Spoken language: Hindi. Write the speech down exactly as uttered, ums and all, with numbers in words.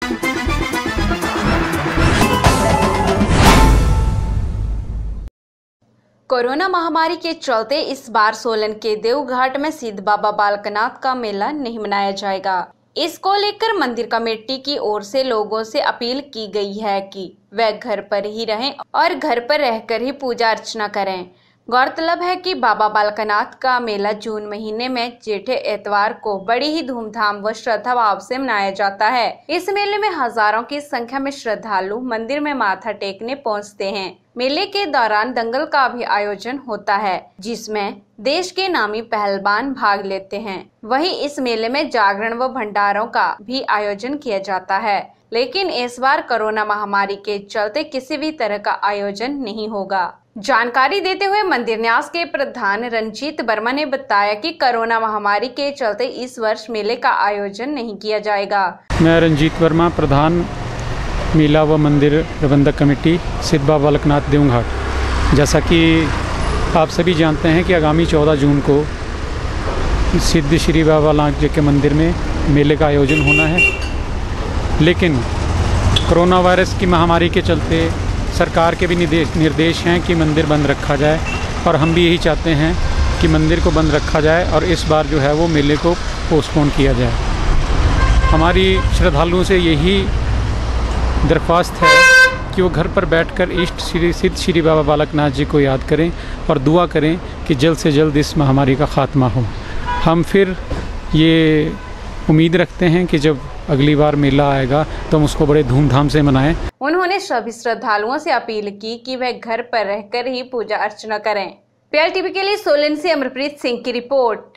कोरोना महामारी के चलते इस बार सोलन के देवघाट में सिद्ध बाबा बालकनाथ का मेला नहीं मनाया जाएगा। इसको लेकर मंदिर कमेटी की ओर से लोगों से अपील की गई है कि वे घर पर ही रहें और घर पर रहकर ही पूजा अर्चना करें। गौरतलब है कि बाबा बालकनाथ का मेला जून महीने में जेठे एतवार को बड़ी ही धूमधाम व श्रद्धा भाव से मनाया जाता है। इस मेले में हजारों की संख्या में श्रद्धालु मंदिर में माथा टेकने पहुंचते हैं। मेले के दौरान दंगल का भी आयोजन होता है, जिसमें देश के नामी पहलवान भाग लेते हैं। वहीं इस मेले में जागरण व भंडारों का भी आयोजन किया जाता है, लेकिन इस बार कोरोना महामारी के चलते किसी भी तरह का आयोजन नहीं होगा। जानकारी देते हुए मंदिर न्यास के प्रधान रंजीत वर्मा ने बताया कि कोरोना महामारी के चलते इस वर्ष मेले का आयोजन नहीं किया जाएगा। मैं रंजीत वर्मा, प्रधान मेला व मंदिर प्रबंधक कमेटी सिद्ध बाबा बालकनाथ देवघाट। जैसा कि आप सभी जानते हैं कि आगामी चौदह जून को सिद्ध श्री बाबा बालकनाथ जी के मंदिर में मेले का आयोजन होना है, लेकिन कोरोना वायरस की महामारी के चलते सरकार के भी निर्देश निर्देश हैं कि मंदिर बंद रखा जाए, और हम भी यही चाहते हैं कि मंदिर को बंद रखा जाए और इस बार जो है वो मेले को पोस्टपोन किया जाए। हमारी श्रद्धालुओं से यही दरख्वास्त है कि वो घर पर बैठकर इष्ट श्री सिद्ध श्री बाबा बालकनाथ जी को याद करें और दुआ करें कि जल्द से जल्द इस महामारी का खात्मा हो। हम फिर ये उम्मीद रखते हैं कि जब अगली बार मेला आएगा तो हम उसको बड़े धूमधाम से मनाएं। उन्होंने सभी श्रद्धालुओं से अपील की कि वे घर पर रहकर ही पूजा अर्चना करें। पीएल टीवी के लिए सोलन से अमरप्रीत सिंह की रिपोर्ट।